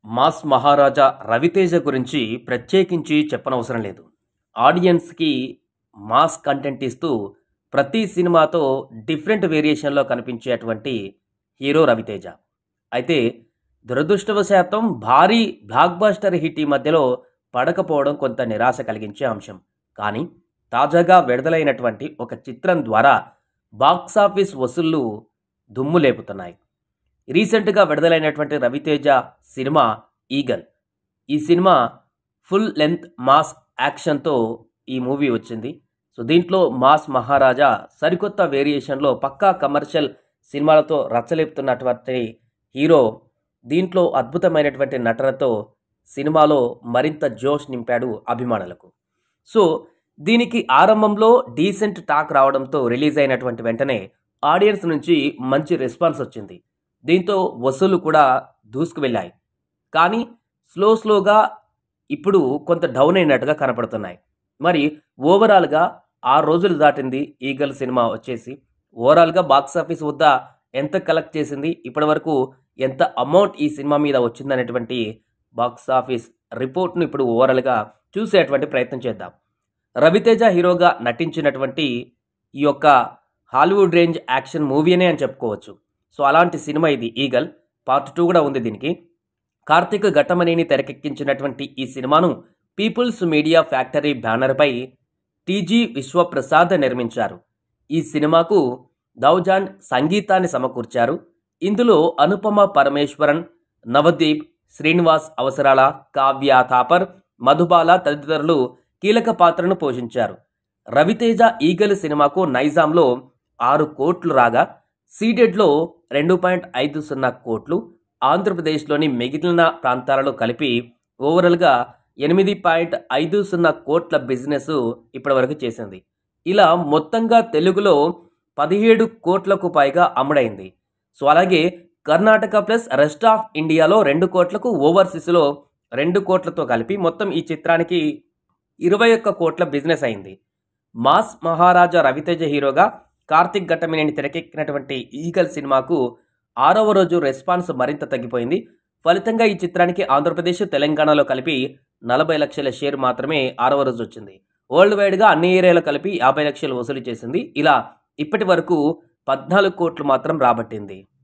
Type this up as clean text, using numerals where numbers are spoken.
Mass మహారాజా రవితేజ గురించి ప్రత్యేకించి చెప్పనవసరం లేదు. ఆడియన్స్‌కి మాస్ కంటెంట్ ఇస్తూ ప్రతి సినిమాతో డిఫరెంట్ వేరియేషన్‌లో కనిపించేటువంటి హీరో రవితేజ. అయితే దురదృష్టవశాతం భారీ బ్లాక్ బస్టర్ హిట్ ఈ మధ్యలో పడకపోవడం కొంత నిరాశ కలిగించే అంశం. కానీ తాజాగా విడుదలైనటువంటి ఒక చిత్రం ద్వారా బాక్సాఫీస్ వసూళ్లు దుమ్ము లేపుతున్నాయి. రీసెంట్‌గా విడుదలైనటువంటి రవితేజ సినిమా 'ఈగల్'. ఈ సినిమా ఫుల్ లెంగ్త్ మాస్ యాక్షన్‌తో ఈ మూవీ వచ్చింది. సో దీంట్లో మాస్ మహారాజా సరికొత్త వేరియేషన్‌లో పక్కా కమర్షియల్ సినిమాలతో రచ్చలేపుతున్నటువంటి హీరో దీంట్లో అద్భుతమైనటువంటి నటనతో సినిమాలో మరింత జోష్ నింపాడు అభిమానులకు. సో దీనికి ఆరంభంలో డీసెంట్ టాక్ రావడంతో రిలీజ్ అయినటువంటి వెంటనే ఆడియన్స్ నుంచి మంచి రెస్పాన్స్ వచ్చింది. దీంతో వసూళ్లు కూడా దూసుకువెళ్ళాయి. కానీ స్లోగా ఇప్పుడు కొంత డౌన్ అయినట్టుగా కనపడుతున్నాయి. మరి ఓవరాల్‌గా 6 రోజులు దాటింది 'ఈగల్' సినిమా వచ్చేసి. ఓవరాల్‌గా బాక్సాఫీస్ వద్ద ఎంత కలెక్ట్ చేసింది, ఇప్పటివరకు ఎంత అమౌంట్ ఈ సినిమా మీద వచ్చిందనేటువంటి బాక్సాఫీస్ రిపోర్ట్‌ను ఇప్పుడు ఓవరాల్‌గా చూసేటువంటి ప్రయత్నం చేద్దాం. రవితేజ హీరోగా నటించినటువంటి ఈ యొక్క హాలీవుడ్ రేంజ్ యాక్షన్ మూవీనే అని చెప్పుకోవచ్చు. సో అలాంటి సినిమా ఇది 'ఈగల్'. పార్ట్ 2 కూడా ఉంది దీనికి. కార్తీక్ ఘట్టమనేని తెరకెక్కించినటువంటి ఈ సినిమాను పీపుల్స్ మీడియా ఫ్యాక్టరీ బ్యానర్పై టీజీ విశ్వప్రసాద్ నిర్మించారు. ఈ సినిమాకు దౌజాన్ సంగీతాన్ని సమకూర్చారు. ఇందులో అనుపమ పరమేశ్వరన్, నవదీప్, శ్రీనివాస్ అవసరాల, కావ్య థాపర్, మధుబాల తదితరులు కీలక పాత్రను పోషించారు. రవితేజ 'ఈగల్' సినిమాకు నైజాంలో 6 కోట్లు రాగా సీడెడ్లో 2.50 కోట్లు, ఆంధ్రప్రదేశ్లోని మిగిలిన ప్రాంతాలలో కలిపి ఓవరాల్‌గా 8.50 కోట్ల బిజినెస్ ఇప్పటివరకు చేసింది. ఇలా మొత్తంగా తెలుగులో 17 కోట్లకు పైగా అమ్ముడైంది. సో అలాగే కర్ణాటక ప్లస్ రెస్ట్ ఆఫ్ ఇండియాలో 2 కోట్లకు, ఓవర్సీస్‌లో 2 కోట్లతో కలిపి మొత్తం ఈ చిత్రానికి 21 కోట్ల బిజినెస్ అయింది. మాస్ మహారాజా రవితేజ హీరోగా కార్తీక్ ఘట్టమనేని తెరకెక్కినటువంటి 'ఈగల్' సినిమాకు 6వ రోజు రెస్పాన్స్ మరింత తగ్గిపోయింది. ఫలితంగా ఈ చిత్రానికి ఆంధ్రప్రదేశ్, తెలంగాణలో కలిపి 40 లక్షల షేర్ మాత్రమే 6వ రోజు వచ్చింది. వరల్డ్ వైడ్గా అన్ని ఏరియాలో కలిపి 50 లక్షలు వసూలు చేసింది. ఇలా ఇప్పటి వరకు 14 కోట్లు మాత్రం రాబట్టింది.